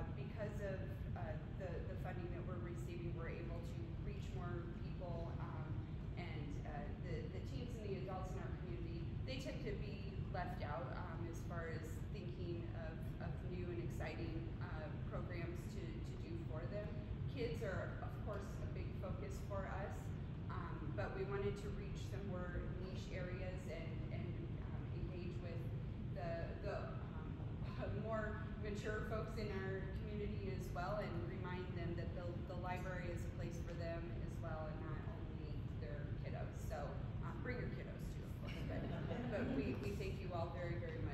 because of the funding that we're receiving, we're able to reach more people, and the teens and the adults in our community, they tend to be left out as far as thinking of new and exciting programs to do for them. Kids are, of course, a big focus for us, but we wanted to reach some more niche areas and engage with the more mature folks in our community as well, and remind them that the library is a place for them as well, and not only their kiddos. So bring your kiddos too, of course. But we thank you all very, very much.